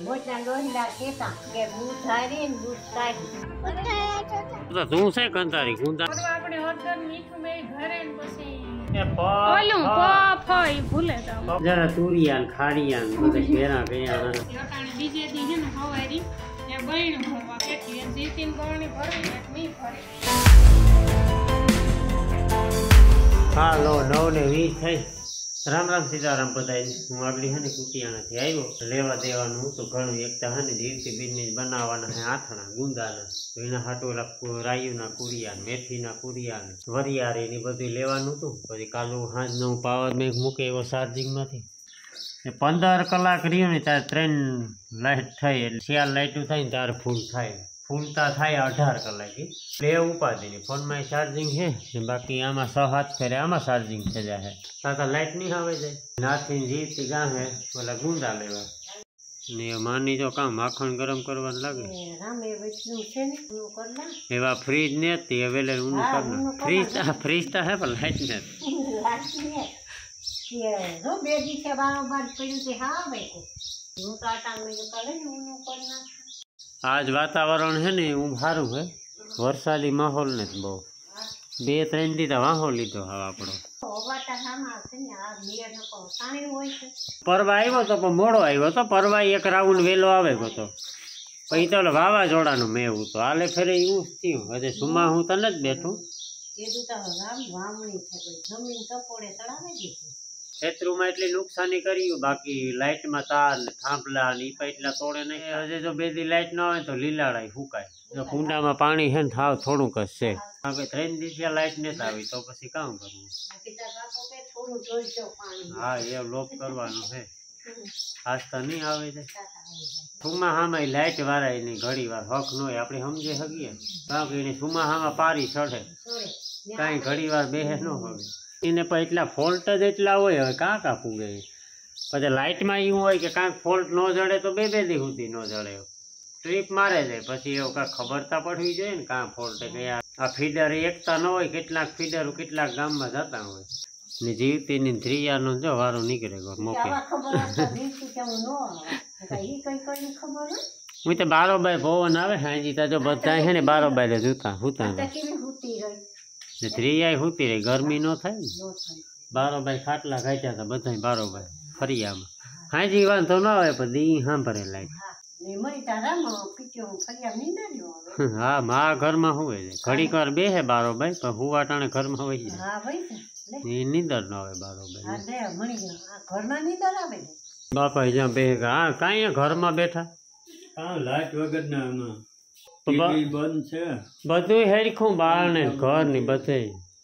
તો તું છે કંતારી ગુંદા આપણે હળદર મીઠું બે ઘરે ને પછી એ ઓલું ફઈ ભૂલે જાવ જરા તુરિયાન ખાડિયાન બધે ભેરા ગયા અટાણે બીજે દી છે ને હવારી એ બૈણું ભરવા કેટલી જીતીન ગોળની ભરી એક મી ભરી હાલો 9:20 થઈ રામ રામ સીતારામ બધાય હું આગળી હે ને કુટિયાણાથી આવ્યો લેવા દેવાનું હતું ઘણું એકતા હે ને જીવતી બીજની બનાવવાના હે આથણા ગુંદાના તો એના હાટોલા રાયુના કુરિયા મેથીના કુરિયા વરિયાળી ની બધું લેવાનું હતું પછી કાલું સાંજનો હું પાવર બેંક મૂકે એવો ચાર્જિંગમાંથી 15 કલાક રહ્યો ને ત્યારે 3 લાઇટ થઈ એટલે 4 લાઇટું થાય ને ત્યારે ફૂલ થાય ફૂલતા થાય 18 કલાકે બે ઉપાધિની ફોનમાં ચાર્જિંગ છે બાકી આમાં 6-7 ફેરે આમાં ચાર્જિંગ થઈ જાય તાતા લાઇટ નહીં આવે જાય નાથી જીવતી ગામ હે ઓલા ગુંદા લેવા ને માની જો કામ માખણ ગરમ કરવાનું લાગે એવા ફ્રીજ ને હતી અવેલેબલ ઊનું કરના ફ્રીજ તો હે પણ લાઇટ ને આજ વાતાવરણ है ने सारू है वरसादी माहौल ने बहु 2-3 दी तो वाहो लीधो हवा आपड़ो परवा आव्यो तो पण मोड़ो आव्यो तो परवा एक राउंड वेलो आवे गो तो पछी तो वावाझोड़ानुं मेवुं तो आले फेरे एवुं ज थयुं हजे सुमा हूँ तने ज बेठुं खेतरू में एटली नुकसानी करी बाकी लाइट में तार ने थांभला ने पाइटला तोड़े नहीं हजे जो बेदी लाइट न होय तो लीलाड़ाई फूकाय जो कुंडा में पानी है ने थाव थोड़ुं क छे હવે 3 દિવસે લાઇટ નથી આવી તો પછી કામ કરવું હા એ લોપ કરવાનો છે આજ તો નહીં આવે છે સુમાહામાં લાઇટ વાળાય નહીં ઘડી વાર હક ન હોય આપણે સમજે શકીએ કારણ કે એને સુમાહામાં પારી ચડે કાંઈ ઘડી વાર બેહે ન હોય એને પણ એટલા ફોલ્ટ જ એટલા હોય હવે કાં કાં પૂગે પછી લાઇટમાં એવું હોય કે કાંઈક ફોલ્ટ ન જડે તો બે દી સુધી ન જડે ટ્રીપ મારે છે પછી એવું કાંઈ ખબરતા પડવી જોઈએ ને કાં ફોલ્ટ કે આ ફીડર એકતા ન હોય કેટલાક ફીડરો કેટલાક ગામમાં જતા હોય ને જીવતીની ધ્રિયાનો જો વારો નીકળે ગયો મોકે હું તો બારોબાઈ પવન આવે હાજી તા જો બધા છે ને બારોબાઈ જૂતા હુતા ધ્રિયા હુતી રહી ગરમી ન થાય ને બારોબાઈ ખાટલા કાઢ્યા હતા બધા બારોબાઈ ફરિયામાં હાજી વાંધો ન આવે પણ દી સાંભળે લાઈટ હા મા ઘરમાં હુવે છે ઘડીક વાર બેહે બારોબાઈ પણ હુવાટાણે ઘરમાં હોય છે એ નીંદર ન આવે બારોબાઈ બાપા જ્યાં બેહે હા કાંઈ ઘરમાં બેઠા લાઈટ વગર ના બંધ છે બધું હેરખું બાર ને ઘર ની બધે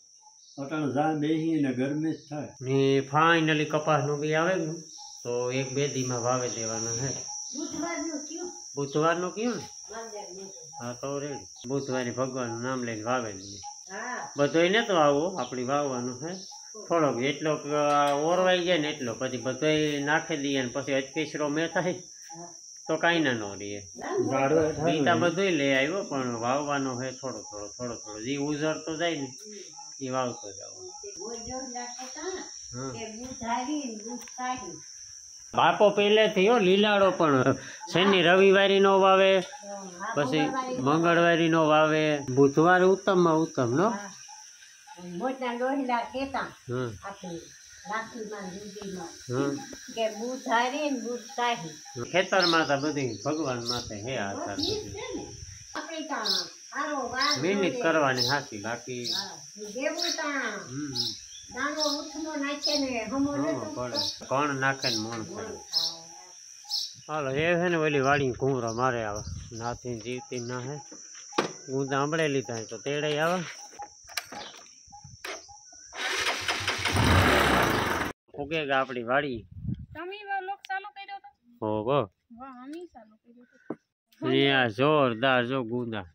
ફાઇનલી કપાસ નું બી આવે ને તો 1-2 દી માં વાવે દેવાના હે બુધવાર નું કયું ને હા તો રેડી બુધવારે ભગવાન નું નામ લઈને વાવે દઈએ બધો ને તો આવો આપડી વાવવાનું હે થોડોક એટલો ઓરવાઈ જાય ને એટલો પછી બધો નાખી દઈએ ને પછી અચકેસરો મેં થાય તો કાંઈ ના ન રહીએ બીટા બધું લઈ આવ્યો પણ વાવવાનો હે થોડો જે ઉજળતો જાય ને એ વાવતો જાવ બાપો પહેલેથી હો લીલાડો પણ શનિ રવિવારી નો વાવે પછી મંગળવારી નો વાવે બુધવારે ઉત્તમમાં ઉત્તમ નો ખેતર માં તો બધી ભગવાન માથે હે આધાર મહેનત કરવાની હાથી બાકી કોણ નાખે ને મોણ પડે હાલો એ છે ને ઓલી વાડી ઘૂમરો મારે આવે નાથી જીવતી ના હે ગુંદા આંબળે લીધા તો તેડે આવે ઉગેગા આપડી વાડી જોરદાર જો ગુંદા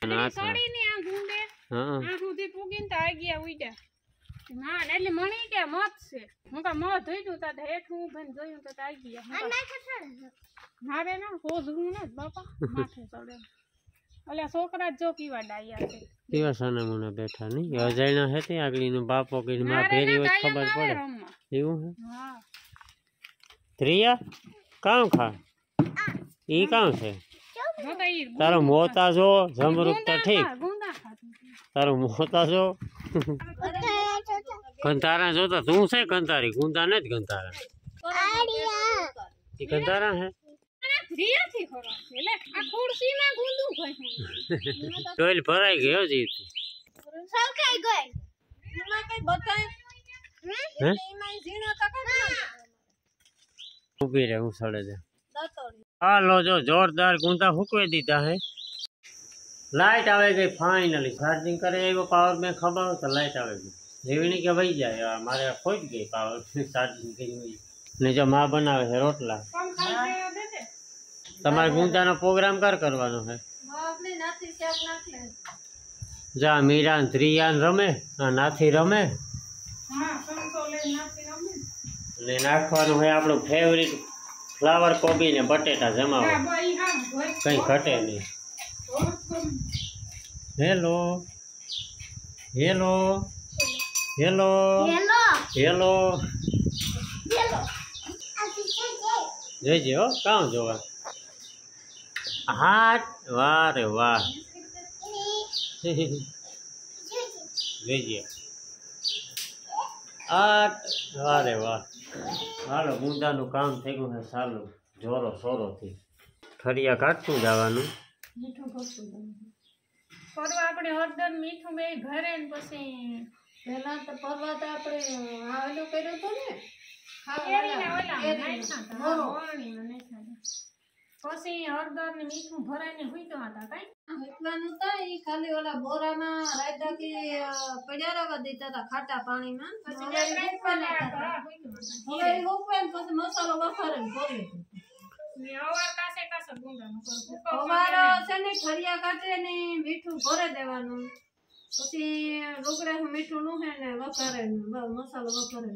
એટલે મણી કે મત છે હું કા મત ધોઈતું તા હેઠું ભન જોયું તો આવી ગયા મારે ના હોજવું ને બાપા માથે ચડે અલ્યા છોકરા જો પીવા ડાયા છે કેવા સાના મને બેઠા નહીં અજાણ્યા હે તે આગળી નો બાપો કે માં ફેરી હોય ખબર પડે એવું હે હા ધ્રિયા કામ ખા ઈ કામ છે તારો મોતા જો જમરૂકતા ઠીક તારો મોતા જો કંતારા જોતા તું છે કંતારી ગુંદા નથી કંતારા ઈ કંતારા હે ટોયલ ભરાઈ ગયો જીતી ઉભી રે હું સડે છે હાલો જો જોરદાર ગુંદા ફૂકવી દીધા હે લાઈટ આવે ગઈ ફાઇનલી ચાર્જિંગ કરે એવો પાવર બેંક ખબર તો લાઈટ આવે ગઈ રેવણી કે વહી જાય મારે ખોઈ ગઈ પાવર ચાર્જિંગ કરી ને જો માં બનાવે છે રોટલા તમારે ગુંદાનો પ્રોગ્રામ કરવાનો છે જા મીરા ત્રિયાન રમે નાથી રમે ને નાખવાનું હોય આપણું ફેવરિટ ફ્લાવર કોબી ને બટેટા જમાવો કઈ ઘટે નહીં હેલો હેલો હેલો હેલો જોઈજે હો કામ જોવા હાથ વાહ રે વાહ જોઈજે વાહ રે વાહ હાલો ગુંદાનું કામ થઈ ગયું છે ચાલુ જોરો સોરોથી ઠરિયા કાઢતું જવાનું પરવા આપણે હળદર મીઠું બે ભરે ને પછી પહેલા તો પરવા તો આપણે આવેલું કર્યું હતું ને પછી હળદર ને મીઠું ભરાઈને હુઈતો હતા કઈ હુકવાનું તો ઈ ખાલી ઓલા બોરામાં રાયતા કે પડ્યા રહેવા દેતા હતા ખાટા પાણીમાં પછી પછી મસાલો વઘારે ભરી ઠરિયા કાઢે ને મીઠું ભરે દેવાનું પછી રોકડે મીઠું નું હે ને વઘારે મસાલો વઘારે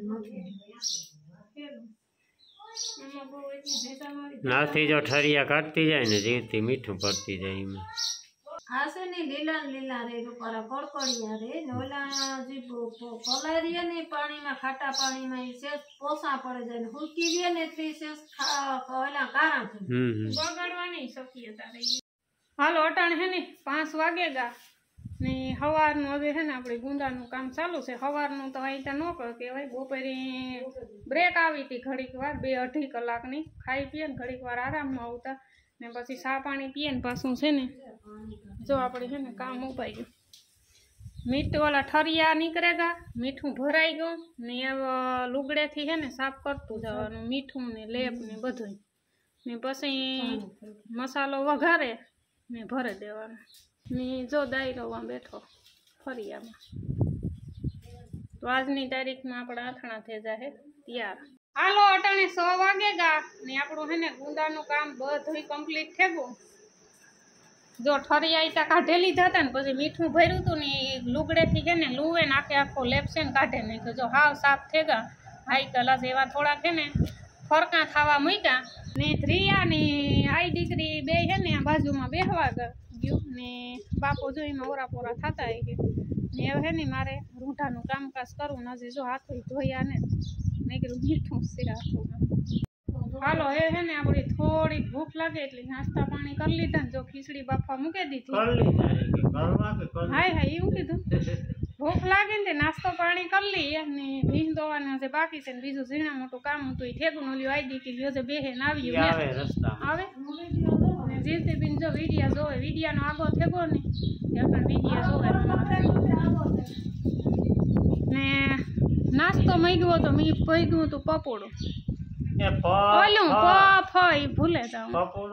નાથી જો ઠરિયા કાઢતી જાય ને જીવતી મીઠું ભરતી જાય એમાં આ છે ને લીલા લીલા રે રૂપારા કડકડિયા રે ને ઓલા જે પલારીએ ને પાણીમાં ખાટા પાણીમાં એ સેજ પોસા પડે જાય ને હુકી રે ને તે સેજ ઓલા કારા બગાડવાની શક્યતા રહી હાલો અટાણ હે ને 5 વાગે ગા ને સવારનું હવે હે ને આપણે ગુંદાનું કામ ચાલુ છે સવારનું તો અહીં ત્યાં ન કહેવાય બપોરે બ્રેક આવી હતી ઘડીક વાર 2-2.5 કલાકની ખાઈ પીએ ને ઘડીક વાર આરામમાં આવતા ને પછી ચા પાણી પીએ ને પાછું છે ને જો આપણે છે ને કામ ઉપાઈ ગયું મીઠું ઓલા ઠરિયા નીકળેગા મીઠું ભરાઈ ગયું ને લુગડેથી છે ને સાફ કરતું જવાનું મીઠું ને લેપ ને બધું ને પછી મસાલો વઘારે ને ભરી દેવાનો ને જો દાયરોમાં બેઠો ફરિયામાં તો આજની તારીખમાં આપણા આથણા થઈ જાય તૈયાર હાલો અટાણે 6 વાગે ગા ને આપણું છે ને ગુંદાનું કામ બધું કમ્પ્લીટ થઈ ગયું જો ઠરિયા કાઢી લીધા હતા ને પછી મીઠું ભર્યું હતું ને લુગડેથી છે ને લુવે ને આખો લેપસે ને કાઢે નાખ્યો જો હાવ સાફ થઈ ગયા હાઈ કલર એવા થોડા છે ને ફરકા ખાવા મૂક્યા ને ધ્રિયા ને આઈ દીકરી બે છે ને આ બાજુમાં બેહવા ગયું ને બાપો જો એમાં ઓરાપોરા થતા હોય કે ને હવે છે ને મારે રૂંઢાનું કામકાજ કરવું નજી જો હાથો ધોયા ને મેં કીધું મીઠું છે હાથોમાં હાલો એ છે ને આપણી થોડીક ભૂખ લાગે એટલે નાસ્તા પાણી કરી લીધા ને જો ખીચડી બાફવા મૂકી દીધી હા એવું કીધું ભૂખ લાગે ને નાસ્તો પાણી કરી લઈએ અને ભીંજ દોવાનું છે બાકી છે ને બીજું ઝીણા મોટું કામ હતું એ ઠેકું ઓલી આઈ કે લ્યો છે બેહેન આવ્યું આવે ને જીવતી બીન જો વિડિયા જોવે વિડિયાનો આગો થેગો ને ત્યાં વિડિયા જોવે ને નાસ્તો માંગ્યો તો મેં પૈગું હતું પપોડું ઓલું પફઈ ભૂલે જાઉં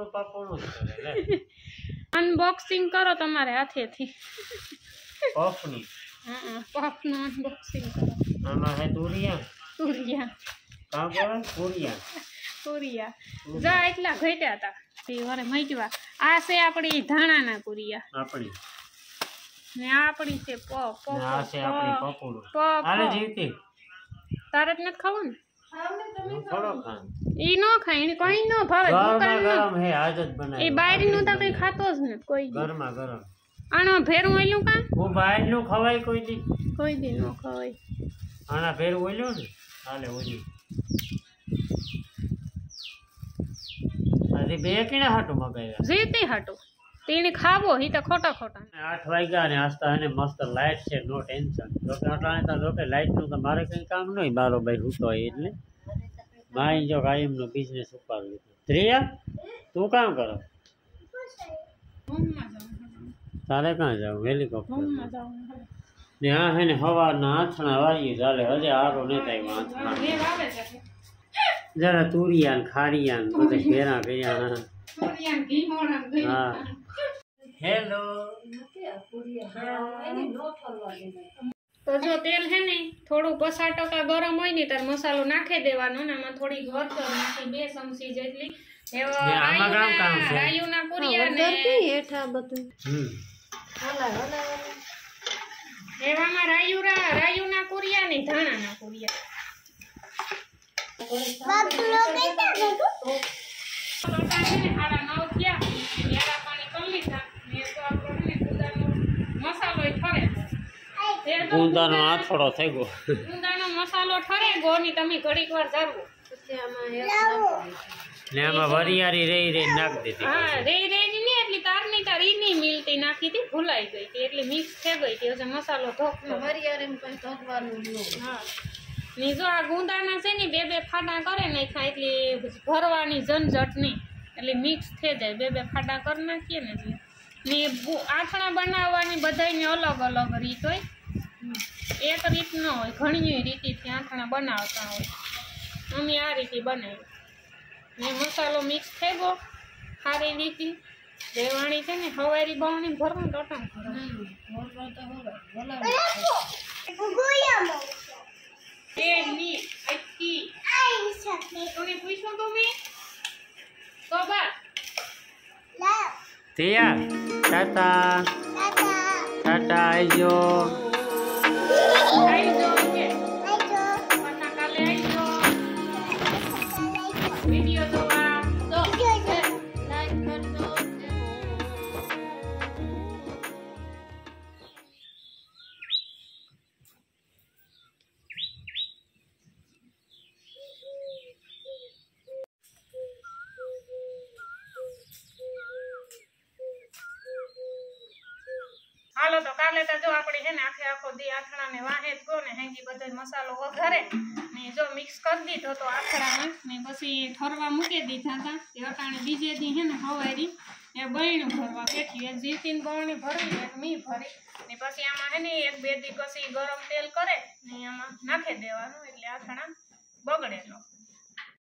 અનબોક્સિંગ કરો તમારે હાથેથી પફની પફનું અનબોક્સિંગ કરો આમાં હે તુરિયા કામ કહેવાય તુરિયા જા એટલા ઘટ્યા હતા તે વારે મઈજવા આ છે આપણી ધાણાના પુરિયા આપણી ને આપણી છે પફ આ છે આપણી પપોડું આલે જીવતી તારે જ નથી ખાવું ને થોડો ખાન ઈ નો ખાય એને કોઈ નો ભાવે ગરમ હે આજ જ બનાય ઈ બહારનું તો કઈ ખાતો જ નથી કોઈ ગરમા ગરમ આનો ભેરું ઓલ્યું કા હું બહારનું ખવાય કોઈ દી નો ખવાય આના ભેરું ઓલ્યો ને હાલે ઓલી આ હજી બે કિણા હાટું મગાવ્યા જીતી હાટું તેને ખાવો હી તો ખોટા ખોટા 8 વાગ્યા ને આસ્તા એને મસ્ત લાઈટ છે નો ટેન્શન જો કે અટાણે તો જો કે લાઈટ નું તો મારે કઈ કામ નહીં મારો ભાઈ હું તો એટલે માઈ જો કાયમ નો બિઝનેસ ઉપર લીધો ત્રિયા તું કામ કરો તારે ક્યાં જાવ હેલિકોપ્ટર ને આ હે ને હવાના આથણા વાળી ચાલે હજે આરો નેતા આથણા જરા તુરિયા ને ખારિયા ને બધે ભેરા કર્યા હા હેલો તો જો તેલ હે ને થોડું 50% ગરમ હોય ને તાર મસાલો નાખી દેવાનો ને એમાં થોડી હળદર નાખી 2 ચમચી જેટલી આમાં કામ છે રાયુના પૂરિયા ને હેઠા બધું એવામાં રાયુના પૂરિયા ને ધાણાના પૂરિયા ગુંદાનો આથોડો થઈ ગયો ગુંદાનો મસાલો ઠરે ગો ની તમે ઘડીક વાર જાળવો ને આમાં વરિયારી રહી નાખ દીધી હા રહી ને એટલી તારની તાર ઈ નહીં મિલતી નાખી હતી ભૂલાઈ ગઈ હતી એટલે મિક્સ થઈ ગઈ હતી એટલે મસાલો ધોકતો વરિયારી કઈ ધોકવાનું હા ને જો આ ગુંદાના છે ને બે ફાટા કરે ને એટલે ભરવાની ઝંઝટ નહીં એટલે મિક્સ થઈ જાય બે ફાટા કરી નાખીએ ને એટલે ને આથણા બનાવવાની બધાને અલગ અલગ રીત હોય એક રીત ન હોય ઘણી રીતથી આથણા બનાવતા હોય અમે આ રીતે બનાવી ને મસાલો મિક્સ થઈ ગયો સારી રીતે રેવાણી છે ને હવારી બાવણી ભરવા ટોટા તૈયાર ટાટા ટાટા આવજો વિડીયો જોવા હાલો તો કાલે તો જો આપણે છે ને આખો દી આથણાને વાહે જ ગયો ને હેંગી બધો મસાલો વઘારે ને જો મિક્સ કરી દીધો તો આથણામાં ને પછી ઠરવા મૂકી દીધા હતા તે અટાણે બીજે દી છે ને હવારી એ બહેણું ભરવા બેઠી એ જીતીને બહેણી ભરવી એક મી ભરી ને પછી આમાં છે ને 1-2 દી પછી ગરમ તેલ કરે ને આમાં નાખી દેવાનું એટલે આથણા બગડે ન